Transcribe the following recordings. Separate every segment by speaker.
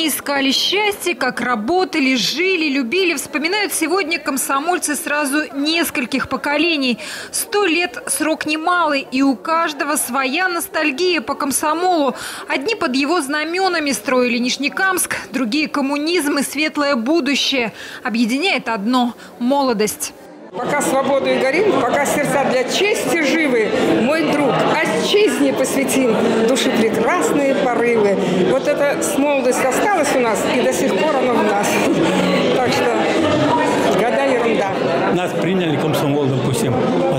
Speaker 1: искали счастье, как работали, жили, любили, вспоминают сегодня комсомольцы сразу нескольких поколений. 100 лет – срок немалый, и у каждого своя ностальгия по комсомолу. Одни под его знаменами строили Нижнекамск, другие – коммунизм и светлое будущее. Объединяет одно – молодость.
Speaker 2: Пока свободу и горим, пока сердца для чести живы, мой друг, отчизне посвятим души прекрасные порывы. Вот эта молодость осталась у нас, и до сих пор она в нас. Так что года ерунда.
Speaker 3: Нас приняли комсомол, допустим.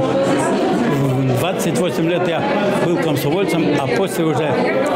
Speaker 3: 28 лет я был комсомольцем, а после уже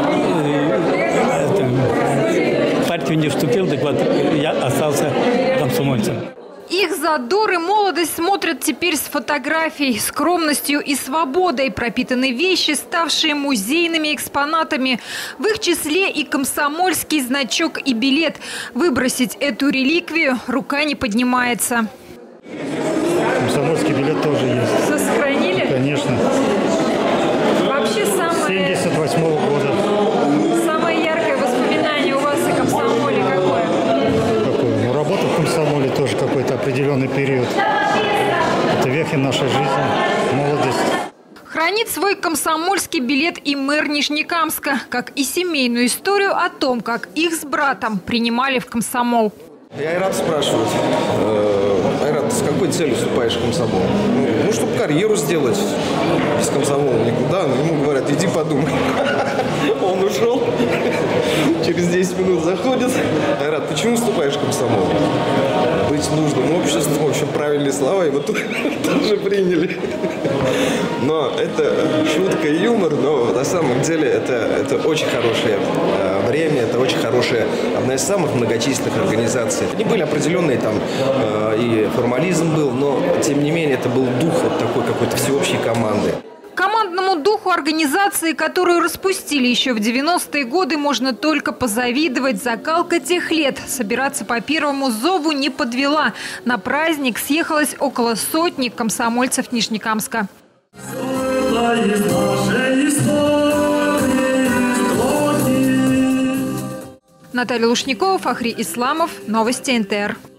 Speaker 3: в партию не вступил, так вот я остался комсомольцем.
Speaker 1: Их задор и молодость смотрят теперь с фотографий. Скромностью и свободой пропитаны вещи, ставшие музейными экспонатами. В их числе и комсомольский значок и билет. Выбросить эту реликвию рука не поднимается.
Speaker 4: Комсомольский билет тоже есть.
Speaker 1: Сохранили?
Speaker 4: Конечно.
Speaker 1: Вообще самое...
Speaker 4: 78-го года.
Speaker 1: Самое яркое воспоминание у вас о комсомоле какое?
Speaker 4: Какое? Ну, работа в комсомоле тоже какой-то определенный период. Это вехи нашей жизни, молодость.
Speaker 1: Хранит свой комсомольский билет и мэр Нижнекамска, как и семейную историю о том, как их с братом принимали в комсомол.
Speaker 5: Я Айрат спрашивать. Айрат, с какой целью вступаешь в комсомол? Ну, чтобы карьеру сделать. Без комсомола никуда. Но ему говорят, иди подумай. Он ушел. Через 10 минут заходит. Айрат, почему вступаешь в комсомол? Быть нужным обществом. В общем, правильные слова его тоже приняли. Но это шутка и юмор, но на самом деле это очень хорошее время, это очень хорошая, одна из самых многочисленных организаций. Не были определенные там и формализм был, но тем не менее это был дух вот такой какой-то всеобщей команды.
Speaker 1: Командному духу организации, которую распустили еще в 90-е годы, можно только позавидовать. Закалка тех лет. Собираться по первому зову не подвела. На праздник съехалось около сотни комсомольцев Нижнекамска. Наталья Лушникова, Фахри Исламов. Новости НТР.